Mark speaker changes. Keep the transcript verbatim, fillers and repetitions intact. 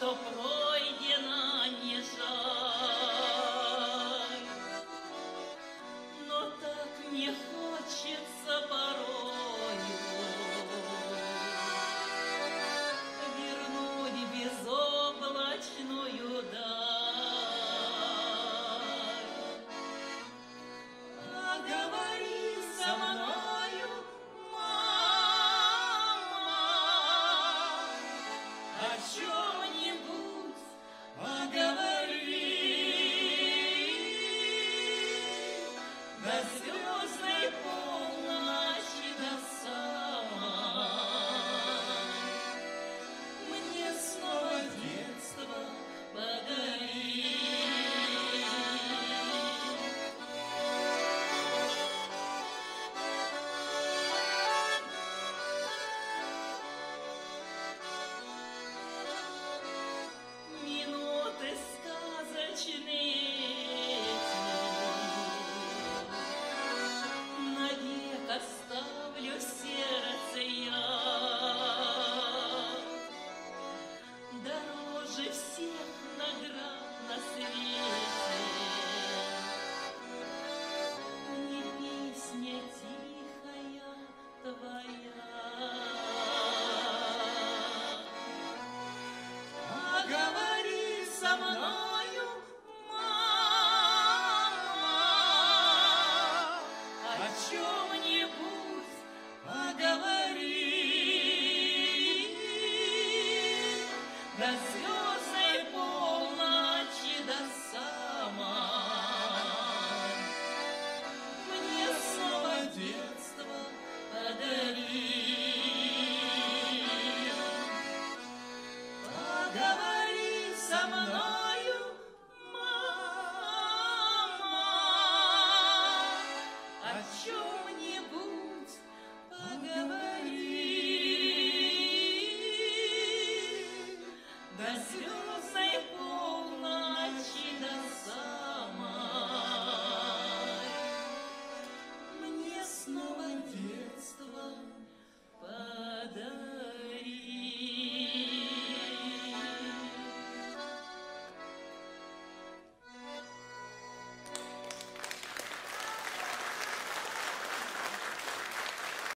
Speaker 1: что пройдено не жаль, но так не хочется порою вернуть безоблачную даль. А говори со мною, мама, о чем-нибудь поговори. До звездной полночи, до самой мне снова детство подари. Минуты сказочные навек оставлю в сердце я, дороже всех наград на свете. Мне песня тихая твоя. А говори со мною, мама, о чем-нибудь поговори. До звезд